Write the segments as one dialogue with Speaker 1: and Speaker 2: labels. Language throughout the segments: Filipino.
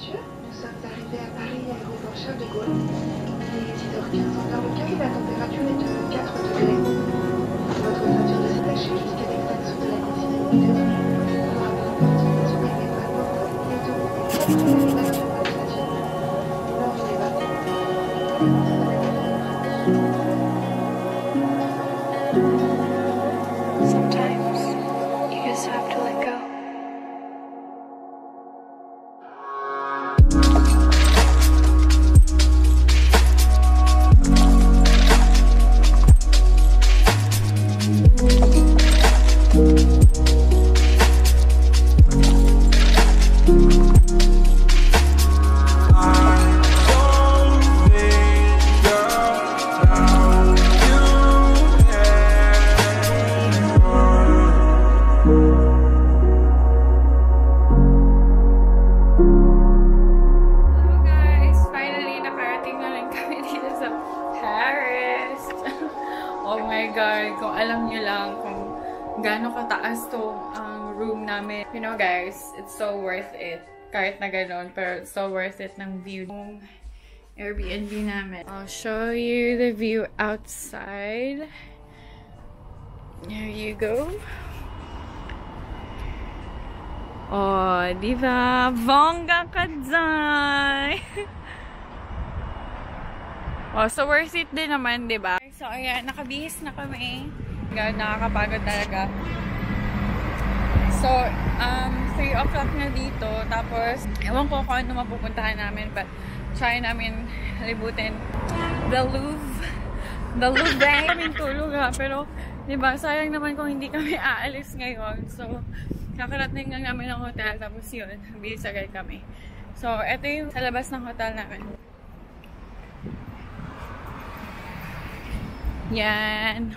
Speaker 1: messieurs, nous sommes arrivés à Paris, aéroport Charles de Gaulle. Il est 10h15 en heure locale et la température est de 4 degrés. Votre ceinture de s'attacher jusqu'à l'extinction de la consigne alimentaire. Pour avoir une participation magnétique et de
Speaker 2: Sometimes you just have to let go.
Speaker 3: Oh my God, kung alam nyo lang kung gaano kataas to ang room namin. You know guys, it's so worth it. Kahit na gano'n, pero it's so worth it ng view. Yung Airbnb namin. I'll show you the view outside. There you go. Oh, diba? Bongga ka dyan! Oh, so worth it din naman, diba? So, ayan, nakabihis na kami. God, nakakapagod talaga. So, 3 o'clock na dito. Tapos, ewan ko kung ano mapupuntahan namin. But, try namin libutin the Louvre. The Louvre. Kaming tulog ha. Pero, diba, sayang naman kung hindi kami aalis ngayon. So, kakarating lang namin ng hotel. Tapos yun, bilis agad kami. So, ito yung sa labas ng hotel namin. Yan.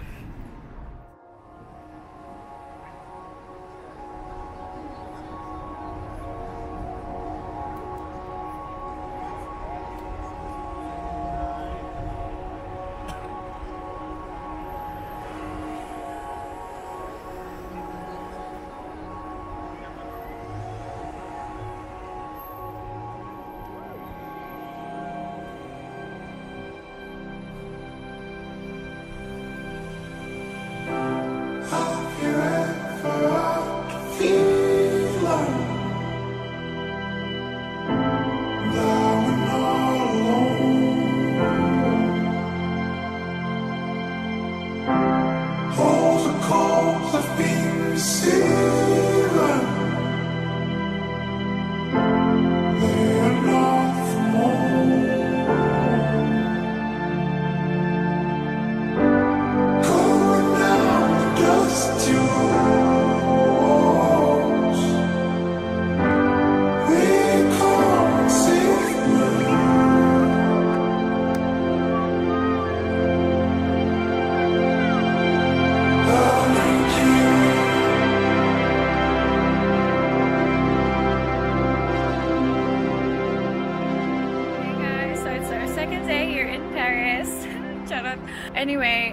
Speaker 3: Anyway,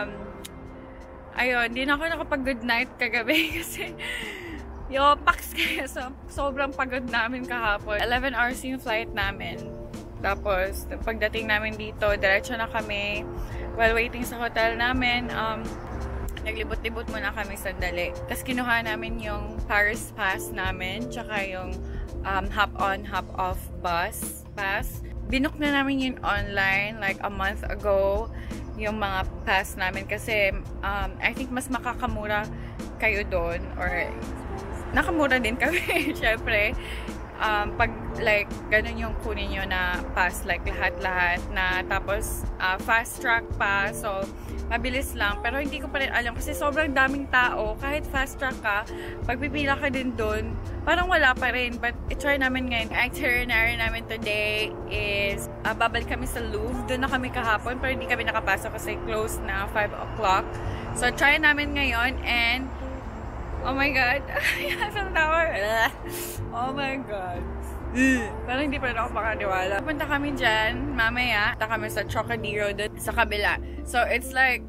Speaker 3: ayun, di na ako nakapag-good night kagabi kasi yung paks kaya sobrang pagod namin kahapon. 11 hours yung flight namin. Tapos, pagdating namin dito, diretso na kami. While waiting sa hotel namin, naglibot-libot muna kami sandali. Tapos kinuha namin yung Paris pass namin, tsaka yung hop-on, hop-off bus pass. Binook na namin yun online like a month ago. Yung mga pass namin kasi I think mas makakamura kayo doon or nakamura din kami syempre pag like ganun yung kunin nyo na pass like lahat-lahat na tapos fast track pa so mabilis lang pero hindi ko pa rin alam kasi sobrang daming tao kahit fast track ka pagpipila ka din doon parang wala pa rin but i-try namin ngayon. Itinerary namin today is babalik kami sa Louvre. Doon na kami kahapon pero hindi kami nakapasok kasi close na 5 o'clock so try namin ngayon and oh my God Effeil Tower oh my God parang hindi pa rin ako makaniwala. Punta kami dyan, mamaya. Punta kami sa Trocadero doon sa kabila. So, it's like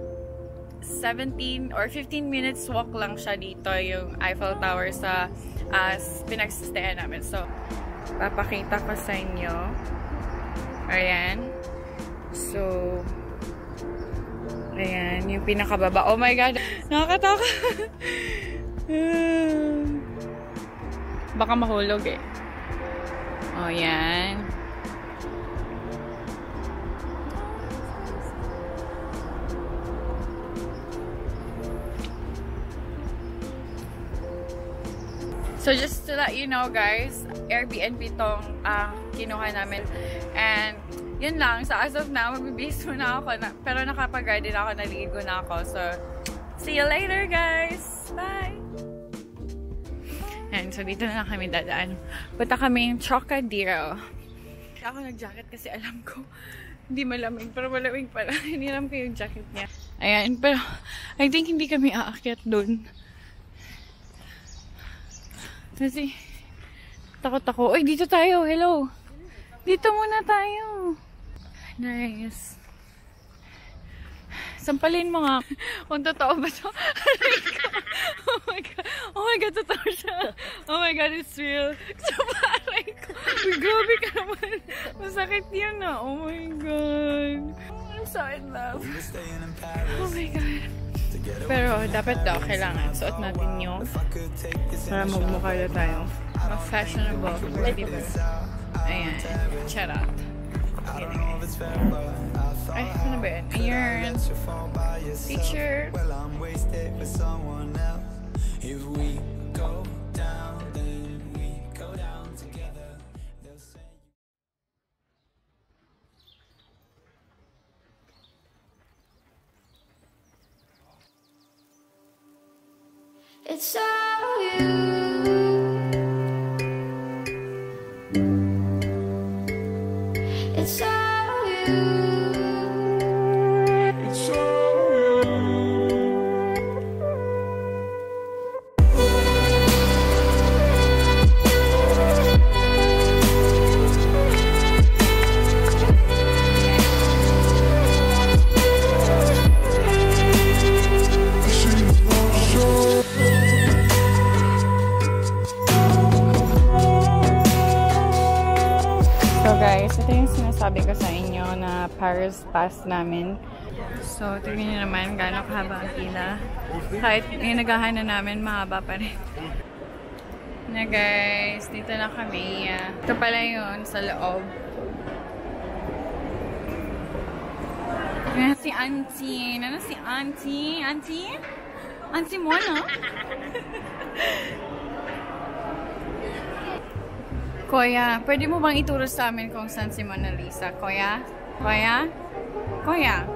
Speaker 3: 17 or 15 minutes walk lang siya dito, yung Effeil Tower sa pinagsistayan namin. So, Papakita ko sa inyo. Ayan. So, ayan, yung pinakababa. Oh my God! Nakakatakot! Baka mahulog eh. Oh, yan. So, just to let you know, guys, Airbnb tong kinuha namin. And, yun lang. So, as of now, magbibihis muna ako. Pero nakapag-garden ako, naligo na ako. So, see you later, guys! Bye! And, so, dito na lang kami dadaan. Punta kami yung Trocadero. Ako nag-jacket kasi alam ko hindi malamig. Pero malamig pala. Hiniram ko yung jacket niya. Ayan. Pero, I think hindi kami aakyat dun. Kasi, takot ako. Uy, dito tayo. Hello. Dito muna tayo. Nice. Sampalin mo nga. Kung totoo ba ito? Oh my God. Oh my God, totoo siya. Oh my God, it's real. So, paray ko. Uy, grabe ka naman. Masakit yun na. Oh my God. I'm so in love. Oh my God. Pero dapat daw, kailangan suot natin yung para magmukha na tayo. Fashionable. Diba? Ayan. Shout out. Ay, ano ba yun? Ayan. Teacher.
Speaker 2: It's all you. It's all you. It's all you.
Speaker 3: So guys, ito yung sinasabi ko sa inyo na Paris pass namin. So, tignan nyo naman gaano kahaba ang pila. Kahit inagahan na namin, mahaba pa rin. Na guys, dito na kami. Ito pala yun sa loob. Yan si Auntie. Ano si Auntie? Auntie? Auntie Mona? Kuya, pwede mo bang ituro sa amin kung saan si Mona Lisa? Kuya? Kuya? Kuya?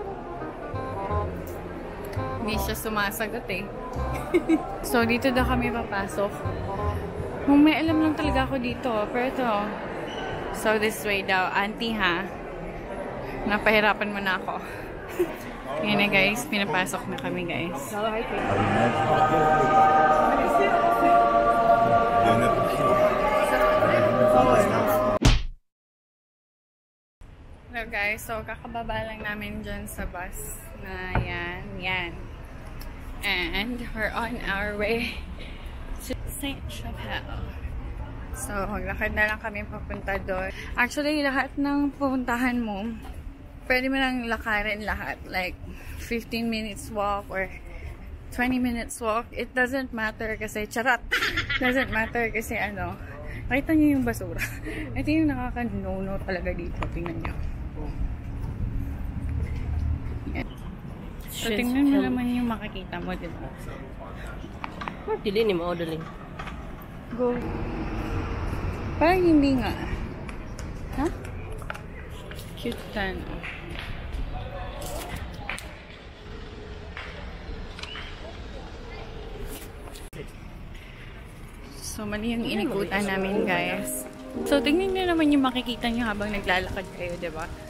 Speaker 3: Hindi siya sumasagot eh. So, dito daw kami papasok. May alam lang talaga ako dito. Pero ito. So, this way daw. Auntie ha? Napahirapan mo na ako. Ngayon na guys, pinapasok na kami guys. Hello guys, so kakababa lang namin dyan sa bus na yan. And we're on our way to St. Chapelle. So, maglakad na lang kami papunta doon. Actually, lahat ng pupuntahan mo, pwede mo lang lakarin lahat. Like, 15 minutes walk or 20 minutes walk. It doesn't matter kasi, charat! Doesn't matter kasi ano, nakita niyo yung basura. Ito yung nakaka-no-no talaga dito. Tingnan niyo. So, tingnan mo naman yung makikita mo, diba?
Speaker 4: Dili ni mo daling.
Speaker 3: Go. Parang hindi nga. Ha? Cute tan. So, mali yung inikutan namin, guys. So, tingnan nyo naman yung makikita nyo habang naglalakad kayo, diba?